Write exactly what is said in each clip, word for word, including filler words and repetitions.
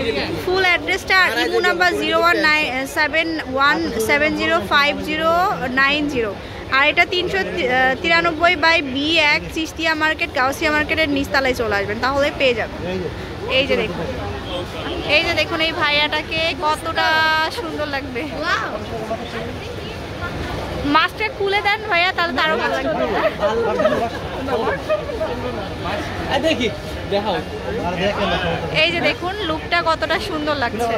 ফুল অ্যাড্রেসটা imo number zero one nine seven one seven zero five zero nine zero. আর এটা তিনশো তিরানব্বই বাই বি এক চিস্তিয়া মার্কেট গাউসিয়া মার্কেটের নিচতলায় চলে আসবেন, তাহলে পেয়ে যাবেন। এই যে দেখুন, এই যে দেখুন এই ভাইয়াটাকে কতটা সুন্দর লাগবে। মাছটা খুলে দেন ভাইয়া, তাহলে তারও ভালো লাগবে। এই যে দেখুন লুকটা কতটা সুন্দর লাগছে।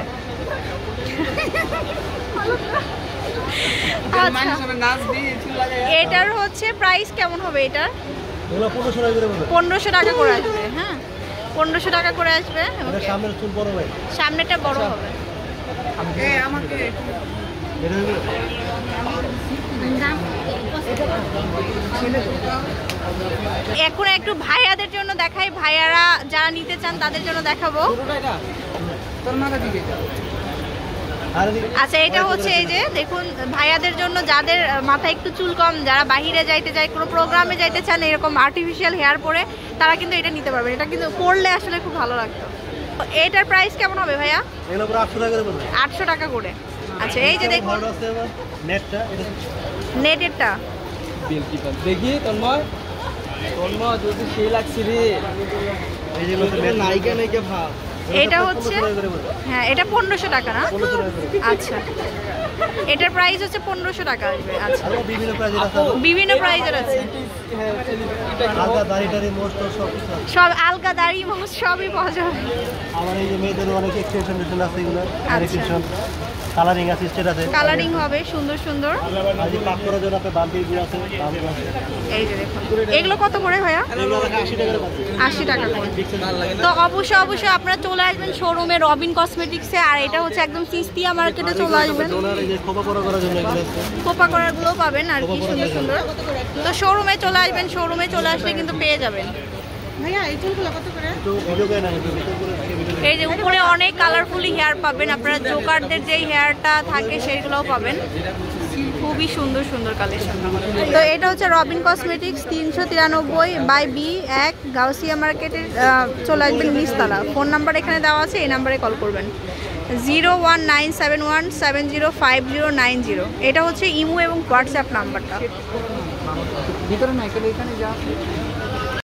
এটার হচ্ছে প্রাইস কেমন হবে? এটার পনেরোশো টাকা করে আসবে। হ্যাঁ, পনেরোশো টাকা করে আসবে। সামনেটা বড় হবে। এখন একটু ভাইয়াদের জন্য দেখাই, ভাইয়ারা যারা নিতে চান তাদের জন্য দেখাবো। আচ্ছা, এটা হচ্ছে এই যে দেখুন ভাইয়াদের জন্য যাদের মাথায় একটু চুল কম, যারা বাহিরে যাইতে চায়, কোনো প্রোগ্রামে যাইতে চান এরকম আর্টিফিশিয়াল হেয়ার পরে, তারা কিন্তু এটা নিতে পারবেন। এটা কিন্তু পরলে আসলে খুব ভালো লাগতো। এটার প্রাইস কেমন হবে ভাইয়া? আটশো টাকা করে। আচ্ছা, এই যে দেখুন নেটেরটা দেখি তন্ময় তন্ময় যদি সেই লাগছে রে, নায়িকা নায়িকা ভাব। এটা হচ্ছে হ্যাঁ, এটা পনেরোশো টাকা না? আচ্ছা, এটার প্রাইস হচ্ছে পনেরোশো টাকা আসবে। আচ্ছা, বিভিন্ন প্রাইজের আছে, সব আলগা দাড়ি মোস্ট সবই পাওয়া যাবে। আমার এই যে মেয়েদের অনেক এক্সটেনশন আছে, এগুলো এক্সটেনশন কালারিং অ্যাসিস্টেড আছে, কালারিং হবে সুন্দর সুন্দর। আর যে পাক করার জন্য আপনি বালতিগুলো আছে, এই যে দেখুন এগুলো কত করে ভাইয়া? আশি টাকা করে। আশি টাকা করে। তো অবশ্যই অবশ্যই আপনারা চলে আসবেন শোরুমে রবিন কসমেটিক্সে। আর এটা হচ্ছে একদম চিস্তিয়া মার্কেটে চলে আসবেন। খোপা করা করার জন্য এগুলো আছে, খোপা করাগুলো পাবেন আর কি সুন্দর সুন্দর। তো শোরুমে চলে আসবেন, শোরুমে চলে আসলে কিন্তু পেয়ে যাবেন। ভাইয়া এই চুলগুলো কত করে? এই যে উপরে অনেক কালারফুলি হেয়ার পাবেন আপনারা, জোকারদের যে হেয়ারটা থাকে সেগুলোও পাবেন, খুবই সুন্দর সুন্দর কালেকশন। তো এটা হচ্ছে রবিন কসমেটিক্স, তিনশো তিরানব্বই বাই বি এক গাউসিয়া মার্কেটের চলে আসবেন নিচতলা। ফোন নাম্বার এখানে দেওয়া আছে, এই নাম্বারে কল করবেন zero one nine seven one seven zero five zero nine zero. এটা হচ্ছে ইমো এবং হোয়াটসঅ্যাপ নাম্বারটা। ভিতরে না এখানে যা